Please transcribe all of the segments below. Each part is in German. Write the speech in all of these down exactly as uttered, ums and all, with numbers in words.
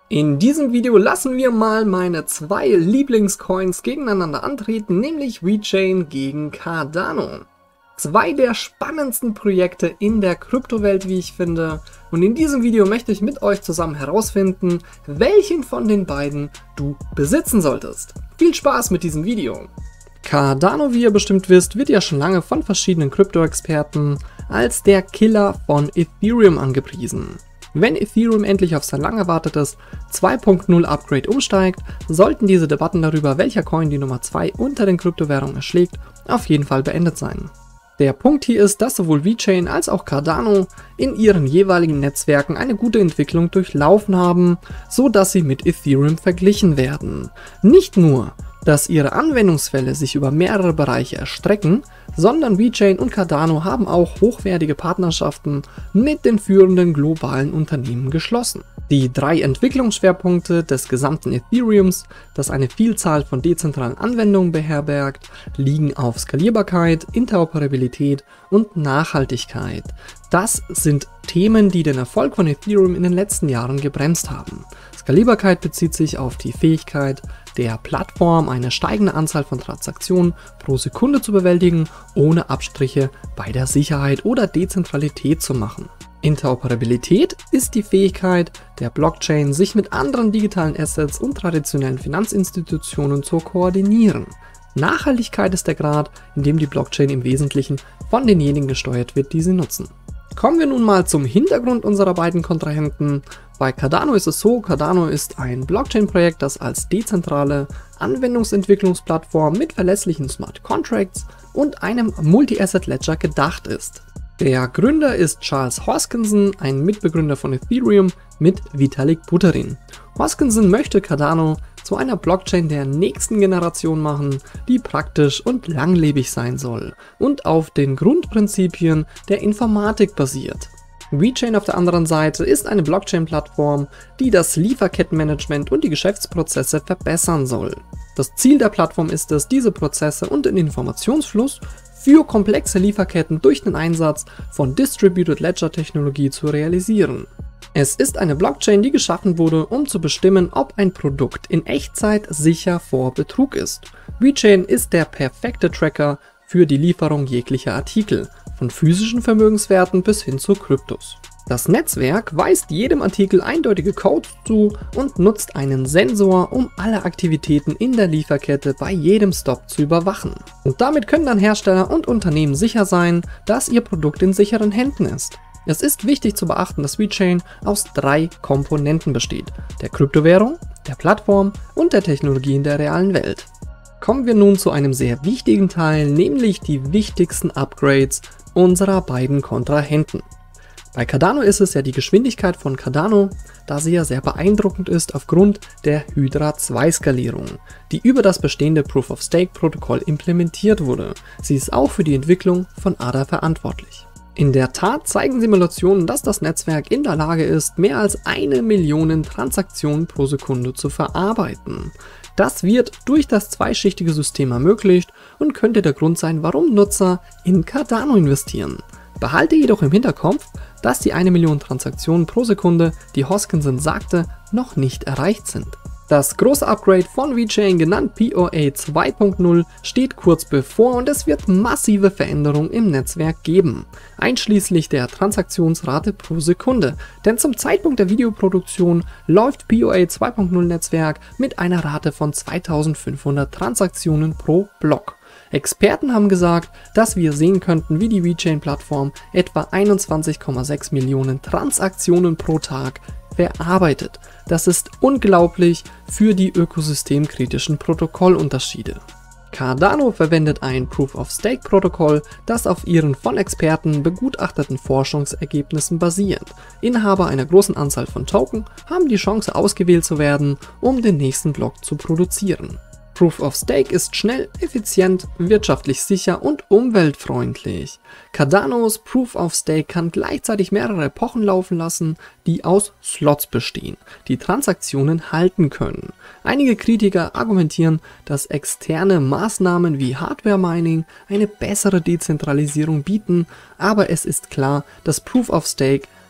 In diesem Video lassen wir mal meine zwei Lieblingscoins gegeneinander antreten, nämlich VeChain gegen Cardano. Zwei der spannendsten Projekte in der Kryptowelt, wie ich finde. Und in diesem Video möchte ich mit euch zusammen herausfinden, welchen von den beiden du besitzen solltest. Viel Spaß mit diesem Video! Cardano, wie ihr bestimmt wisst, wird ja schon lange von verschiedenen Krypto-Experten als der Killer von Ethereum angepriesen. Wenn Ethereum endlich auf sein lang erwartetes zwei Punkt null Upgrade umsteigt, sollten diese Debatten darüber, welcher Coin die Nummer zwei unter den Kryptowährungen erschlägt, auf jeden Fall beendet sein. Der Punkt hier ist, dass sowohl VeChain als auch Cardano in ihren jeweiligen Netzwerken eine gute Entwicklung durchlaufen haben, so dass sie mit Ethereum verglichen werden. Nicht nur, dass ihre Anwendungsfälle sich über mehrere Bereiche erstrecken, sondern VeChain und Cardano haben auch hochwertige Partnerschaften mit den führenden globalen Unternehmen geschlossen. Die drei Entwicklungsschwerpunkte des gesamten Ethereums, das eine Vielzahl von dezentralen Anwendungen beherbergt, liegen auf Skalierbarkeit, Interoperabilität und Nachhaltigkeit. Das sind Themen, die den Erfolg von Ethereum in den letzten Jahren gebremst haben. Skalierbarkeit bezieht sich auf die Fähigkeit der Plattform, eine steigende Anzahl von Transaktionen pro Sekunde zu bewältigen, ohne Abstriche bei der Sicherheit oder Dezentralität zu machen. Interoperabilität ist die Fähigkeit der Blockchain, sich mit anderen digitalen Assets und traditionellen Finanzinstitutionen zu koordinieren. Nachhaltigkeit ist der Grad, in dem die Blockchain im Wesentlichen von denjenigen gesteuert wird, die sie nutzen. Kommen wir nun mal zum Hintergrund unserer beiden Kontrahenten. Bei Cardano ist es so, Cardano ist ein Blockchain-Projekt, das als dezentrale Anwendungsentwicklungsplattform mit verlässlichen Smart Contracts und einem Multi-Asset-Ledger gedacht ist. Der Gründer ist Charles Hoskinson, ein Mitbegründer von Ethereum mit Vitalik Buterin. Hoskinson möchte Cardano zu einer Blockchain der nächsten Generation machen, die praktisch und langlebig sein soll und auf den Grundprinzipien der Informatik basiert. VeChain auf der anderen Seite ist eine Blockchain-Plattform, die das Lieferkettenmanagement und die Geschäftsprozesse verbessern soll. Das Ziel der Plattform ist es, diese Prozesse und den Informationsfluss für komplexe Lieferketten durch den Einsatz von Distributed Ledger Technologie zu realisieren. Es ist eine Blockchain, die geschaffen wurde, um zu bestimmen, ob ein Produkt in Echtzeit sicher vor Betrug ist. VeChain ist der perfekte Tracker für die Lieferung jeglicher Artikel, von physischen Vermögenswerten bis hin zu Kryptos. Das Netzwerk weist jedem Artikel eindeutige Codes zu und nutzt einen Sensor, um alle Aktivitäten in der Lieferkette bei jedem Stop zu überwachen. Und damit können dann Hersteller und Unternehmen sicher sein, dass ihr Produkt in sicheren Händen ist. Es ist wichtig zu beachten, dass VeChain aus drei Komponenten besteht: der Kryptowährung, der Plattform und der Technologie in der realen Welt. Kommen wir nun zu einem sehr wichtigen Teil, nämlich die wichtigsten Upgrades unserer beiden Kontrahenten. Bei Cardano ist es ja die Geschwindigkeit von Cardano, da sie ja sehr beeindruckend ist aufgrund der Hydra zwei Skalierung, die über das bestehende Proof-of-Stake-Protokoll implementiert wurde. Sie ist auch für die Entwicklung von A D A verantwortlich. In der Tat zeigen Simulationen, dass das Netzwerk in der Lage ist, mehr als eine Million Transaktionen pro Sekunde zu verarbeiten. Das wird durch das zweischichtige System ermöglicht und könnte der Grund sein, warum Nutzer in Cardano investieren. Behalte jedoch im Hinterkopf, dass die eine Million Transaktionen pro Sekunde, die Hoskinson sagte, noch nicht erreicht sind. Das große Upgrade von VeChain, genannt P O A zwei Punkt null, steht kurz bevor und es wird massive Veränderungen im Netzwerk geben, einschließlich der Transaktionsrate pro Sekunde, denn zum Zeitpunkt der Videoproduktion läuft P O A zwei Punkt null Netzwerk mit einer Rate von zweitausendfünfhundert Transaktionen pro Block. Experten haben gesagt, dass wir sehen könnten, wie die VeChain-Plattform etwa einundzwanzig Komma sechs Millionen Transaktionen pro Tag verarbeitet. Das ist unglaublich für die ökosystemkritischen Protokollunterschiede. Cardano verwendet ein Proof-of-Stake-Protokoll, das auf ihren von Experten begutachteten Forschungsergebnissen basiert. Inhaber einer großen Anzahl von Token haben die Chance, ausgewählt zu werden, um den nächsten Block zu produzieren. Proof of Stake ist schnell, effizient, wirtschaftlich sicher und umweltfreundlich. Cardanos Proof of Stake kann gleichzeitig mehrere Epochen laufen lassen, die aus Slots bestehen, die Transaktionen halten können. Einige Kritiker argumentieren, dass externe Maßnahmen wie Hardware Mining eine bessere Dezentralisierung bieten, aber es ist klar, dass Proof of Stake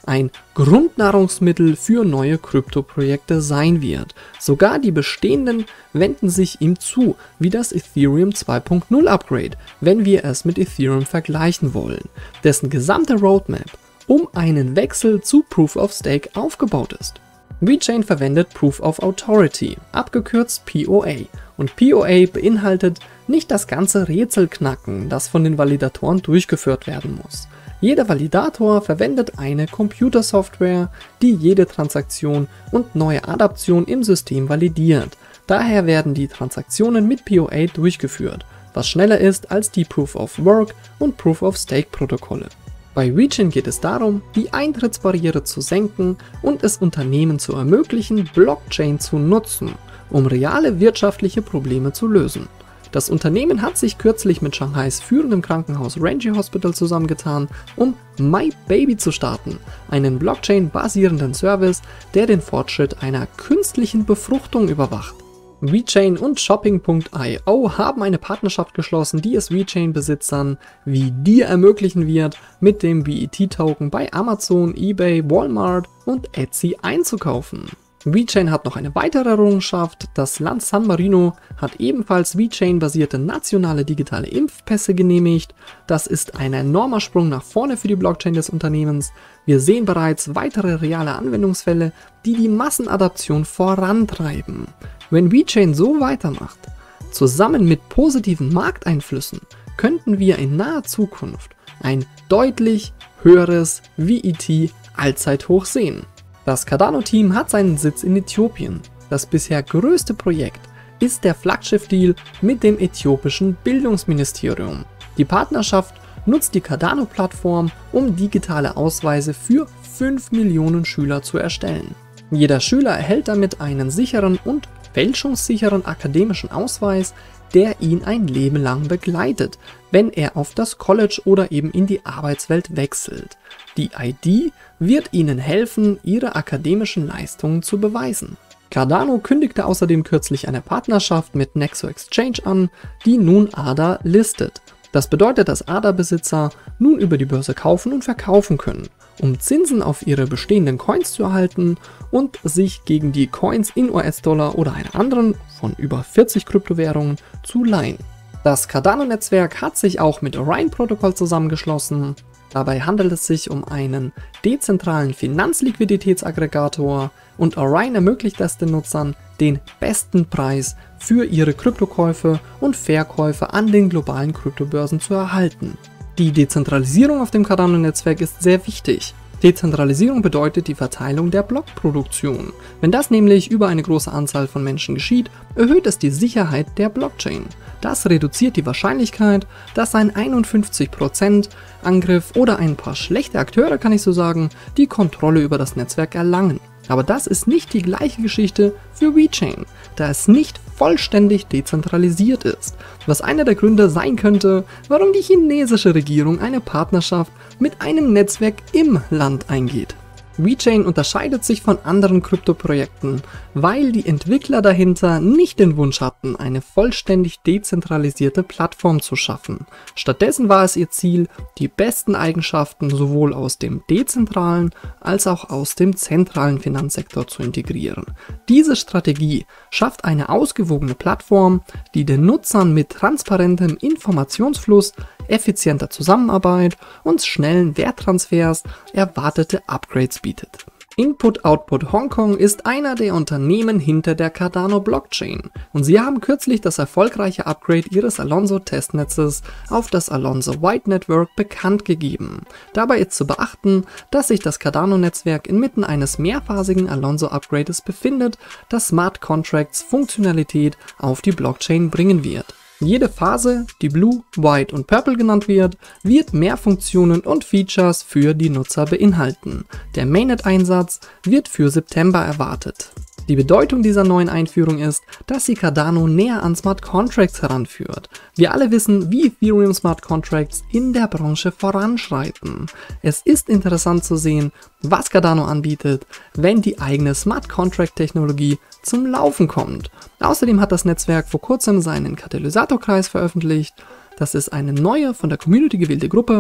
ein Grundnahrungsmittel für neue Kryptoprojekte sein wird. Sogar die bestehenden wenden sich ihm zu, wie das Ethereum zwei Punkt null Upgrade, wenn wir es mit Ethereum vergleichen wollen, dessen gesamte Roadmap um einen Wechsel zu Proof of Stake aufgebaut ist. VeChain verwendet Proof of Authority, abgekürzt P O A, und P O A beinhaltet nicht das ganze Rätselknacken, das von den Validatoren durchgeführt werden muss. Jeder Validator verwendet eine Computersoftware, die jede Transaktion und neue Adaption im System validiert. Daher werden die Transaktionen mit P O A durchgeführt, was schneller ist als die Proof of Work und Proof of Stake Protokolle. Bei VeChain geht es darum, die Eintrittsbarriere zu senken und es Unternehmen zu ermöglichen, Blockchain zu nutzen, um reale wirtschaftliche Probleme zu lösen. Das Unternehmen hat sich kürzlich mit Shanghais führendem Krankenhaus Renji Hospital zusammengetan, um MyBaby zu starten, einen Blockchain-basierenden Service, der den Fortschritt einer künstlichen Befruchtung überwacht. VeChain und Shopping Punkt i o haben eine Partnerschaft geschlossen, die es VeChain-Besitzern wie dir ermöglichen wird, mit dem V E T-Token bei Amazon, eBay, Walmart und Etsy einzukaufen. VeChain hat noch eine weitere Errungenschaft. Das Land San Marino hat ebenfalls VeChain-basierte nationale digitale Impfpässe genehmigt. Das ist ein enormer Sprung nach vorne für die Blockchain des Unternehmens. Wir sehen bereits weitere reale Anwendungsfälle, die die Massenadaption vorantreiben. Wenn VeChain so weitermacht, zusammen mit positiven Markteinflüssen, könnten wir in naher Zukunft ein deutlich höheres V E T-Allzeithoch sehen. Das Cardano-Team hat seinen Sitz in Äthiopien. Das bisher größte Projekt ist der Flaggschiff-Deal mit dem äthiopischen Bildungsministerium. Die Partnerschaft nutzt die Cardano-Plattform, um digitale Ausweise für fünf Millionen Schüler zu erstellen. Jeder Schüler erhält damit einen sicheren und fälschungssicheren akademischen Ausweis, der ihn ein Leben lang begleitet, wenn er auf das College oder eben in die Arbeitswelt wechselt. Die I D wird ihnen helfen, ihre akademischen Leistungen zu beweisen. Cardano kündigte außerdem kürzlich eine Partnerschaft mit Nexo Exchange an, die nun A D A listet. Das bedeutet, dass A D A-Besitzer nun über die Börse kaufen und verkaufen können, um Zinsen auf ihre bestehenden Coins zu erhalten und sich gegen die Coins in U S-Dollar oder einer anderen von über vierzig Kryptowährungen zu leihen. Das Cardano-Netzwerk hat sich auch mit Orion-Protokoll zusammengeschlossen. Dabei handelt es sich um einen dezentralen Finanzliquiditätsaggregator und Orion ermöglicht es den Nutzern, den besten Preis für ihre Kryptokäufe und Verkäufe an den globalen Kryptobörsen zu erhalten. Die Dezentralisierung auf dem Cardano-Netzwerk ist sehr wichtig. Dezentralisierung bedeutet die Verteilung der Blockproduktion. Wenn das nämlich über eine große Anzahl von Menschen geschieht, erhöht es die Sicherheit der Blockchain. Das reduziert die Wahrscheinlichkeit, dass ein einundfünfzig Prozent Angriff oder ein paar schlechte Akteure, kann ich so sagen, die Kontrolle über das Netzwerk erlangen. Aber das ist nicht die gleiche Geschichte für VeChain, da es nicht vollständig dezentralisiert ist, was einer der Gründe sein könnte, warum die chinesische Regierung eine Partnerschaft mit einem Netzwerk im Land eingeht. VeChain unterscheidet sich von anderen Kryptoprojekten, weil die Entwickler dahinter nicht den Wunsch hatten, eine vollständig dezentralisierte Plattform zu schaffen. Stattdessen war es ihr Ziel, die besten Eigenschaften sowohl aus dem dezentralen als auch aus dem zentralen Finanzsektor zu integrieren. Diese Strategie schafft eine ausgewogene Plattform, die den Nutzern mit transparentem Informationsfluss, effizienter Zusammenarbeit und schnellen Werttransfers erwartete Upgrades bietet. Input-Output Hongkong ist einer der Unternehmen hinter der Cardano Blockchain und sie haben kürzlich das erfolgreiche Upgrade ihres Alonzo-Testnetzes auf das Alonzo White Network bekannt gegeben. Dabei ist zu beachten, dass sich das Cardano-Netzwerk inmitten eines mehrphasigen Alonzo-Upgrades befindet, das Smart Contracts Funktionalität auf die Blockchain bringen wird. Jede Phase, die Blue, White und Purple genannt wird, wird mehr Funktionen und Features für die Nutzer beinhalten. Der Mainnet-Einsatz wird für September erwartet. Die Bedeutung dieser neuen Einführung ist, dass sie Cardano näher an Smart Contracts heranführt. Wir alle wissen, wie Ethereum Smart Contracts in der Branche voranschreiten. Es ist interessant zu sehen, was Cardano anbietet, wenn die eigene Smart Contract Technologie zum Laufen kommt. Außerdem hat das Netzwerk vor kurzem seinen Katalysatorkreis veröffentlicht. Das ist eine neue, von der Community gewählte Gruppe,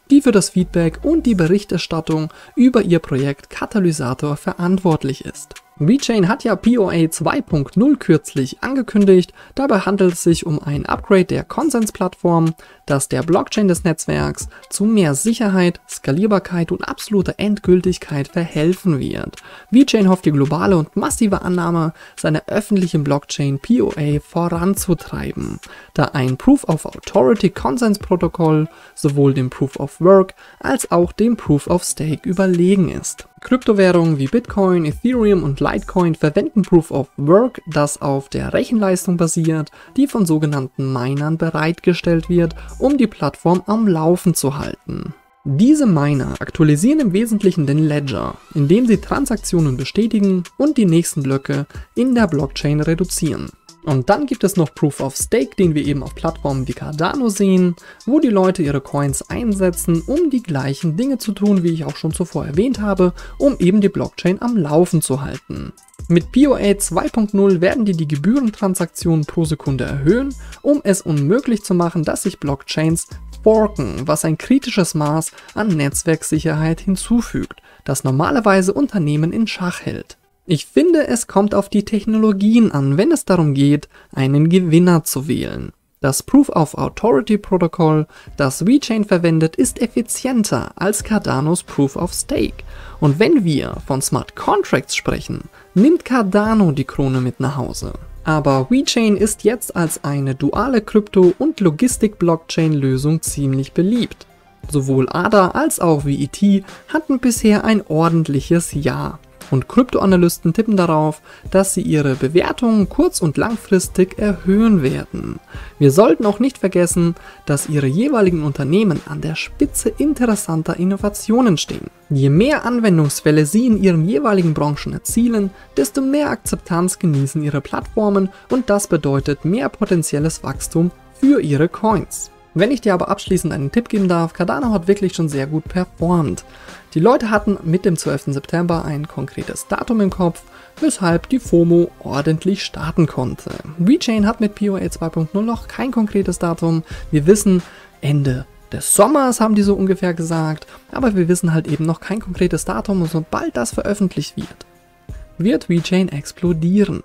die für das Feedback und die Berichterstattung über ihr Projekt Katalysator verantwortlich ist. VeChain hat ja P O A zwei Punkt null kürzlich angekündigt. Dabei handelt es sich um ein Upgrade der Konsensplattform, das der Blockchain des Netzwerks zu mehr Sicherheit, Skalierbarkeit und absoluter Endgültigkeit verhelfen wird. VeChain hofft die globale und massive Annahme seiner öffentlichen Blockchain P O A voranzutreiben, da ein Proof of Authority Konsensprotokoll sowohl dem Proof of Work als auch dem Proof of Stake überlegen ist. Kryptowährungen wie Bitcoin, Ethereum und Litecoin verwenden Proof of Work, das auf der Rechenleistung basiert, die von sogenannten Minern bereitgestellt wird, um die Plattform am Laufen zu halten. Diese Miner aktualisieren im Wesentlichen den Ledger, indem sie Transaktionen bestätigen und die nächsten Blöcke in der Blockchain reduzieren. Und dann gibt es noch Proof of Stake, den wir eben auf Plattformen wie Cardano sehen, wo die Leute ihre Coins einsetzen, um die gleichen Dinge zu tun, wie ich auch schon zuvor erwähnt habe, um eben die Blockchain am Laufen zu halten. Mit P O A zwei Punkt null werden die die Gebührentransaktionen pro Sekunde erhöhen, um es unmöglich zu machen, dass sich Blockchains forken, was ein kritisches Maß an Netzwerksicherheit hinzufügt, das normalerweise Unternehmen in Schach hält. Ich finde, es kommt auf die Technologien an, wenn es darum geht, einen Gewinner zu wählen. Das Proof of Authority Protokoll, das VeChain verwendet, ist effizienter als Cardanos Proof of Stake. Und wenn wir von Smart Contracts sprechen, nimmt Cardano die Krone mit nach Hause. Aber VeChain ist jetzt als eine duale Krypto- und Logistik-Blockchain-Lösung ziemlich beliebt. Sowohl A D A als auch V E T hatten bisher ein ordentliches Jahr. Und Kryptoanalysten tippen darauf, dass sie ihre Bewertungen kurz- und langfristig erhöhen werden. Wir sollten auch nicht vergessen, dass ihre jeweiligen Unternehmen an der Spitze interessanter Innovationen stehen. Je mehr Anwendungsfälle sie in ihren jeweiligen Branchen erzielen, desto mehr Akzeptanz genießen ihre Plattformen und das bedeutet mehr potenzielles Wachstum für ihre Coins. Wenn ich dir aber abschließend einen Tipp geben darf, Cardano hat wirklich schon sehr gut performt. Die Leute hatten mit dem zwölften September ein konkretes Datum im Kopf, weshalb die FOMO ordentlich starten konnte. VeChain hat mit P O A zwei Punkt null noch kein konkretes Datum. Wir wissen, Ende des Sommers haben die so ungefähr gesagt, aber wir wissen halt eben noch kein konkretes Datum und sobald das veröffentlicht wird, wird VeChain explodieren.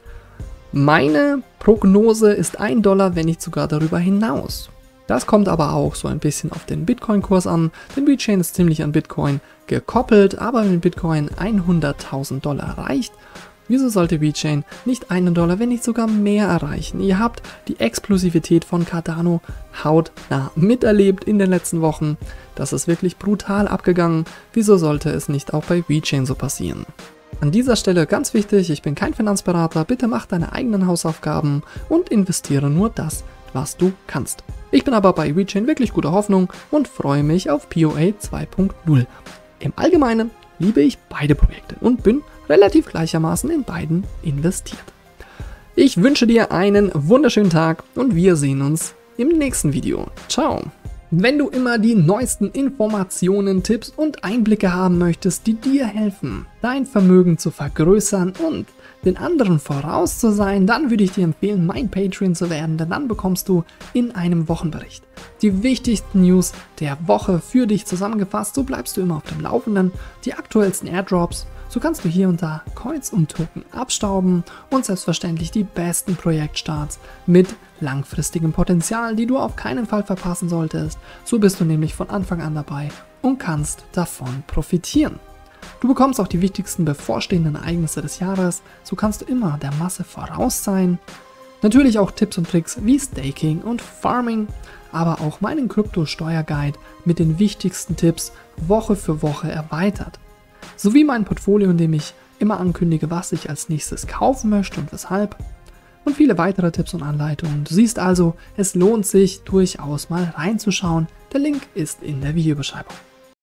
Meine Prognose ist ein Dollar, wenn nicht sogar darüber hinaus. Das kommt aber auch so ein bisschen auf den Bitcoin-Kurs an, denn VeChain ist ziemlich an Bitcoin gekoppelt, aber wenn Bitcoin hunderttausend Dollar erreicht, wieso sollte VeChain nicht einen Dollar, wenn nicht sogar mehr erreichen? Ihr habt die Explosivität von Cardano hautnah miterlebt in den letzten Wochen. Das ist wirklich brutal abgegangen. Wieso sollte es nicht auch bei VeChain so passieren? An dieser Stelle ganz wichtig, ich bin kein Finanzberater, bitte mach deine eigenen Hausaufgaben und investiere nur das, was du kannst. Ich bin aber bei VeChain wirklich guter Hoffnung und freue mich auf P O A zwei Punkt null. Im Allgemeinen liebe ich beide Projekte und bin relativ gleichermaßen in beiden investiert. Ich wünsche dir einen wunderschönen Tag und wir sehen uns im nächsten Video. Ciao! Wenn du immer die neuesten Informationen, Tipps und Einblicke haben möchtest, die dir helfen, dein Vermögen zu vergrößern und den anderen voraus zu sein, dann würde ich dir empfehlen, mein Patreon zu werden, denn dann bekommst du in einem Wochenbericht die wichtigsten News der Woche für dich zusammengefasst. So bleibst du immer auf dem Laufenden, die aktuellsten Airdrops, so kannst du hier und da Coins und Token abstauben und selbstverständlich die besten Projektstarts mit langfristigem Potenzial, die du auf keinen Fall verpassen solltest. So bist du nämlich von Anfang an dabei und kannst davon profitieren. Du bekommst auch die wichtigsten bevorstehenden Ereignisse des Jahres, so kannst du immer der Masse voraus sein. Natürlich auch Tipps und Tricks wie Staking und Farming, aber auch meinen Krypto-Steuerguide mit den wichtigsten Tipps Woche für Woche erweitert. Sowie mein Portfolio, in dem ich immer ankündige, was ich als nächstes kaufen möchte und weshalb. Und viele weitere Tipps und Anleitungen. Du siehst also, es lohnt sich durchaus mal reinzuschauen. Der Link ist in der Videobeschreibung.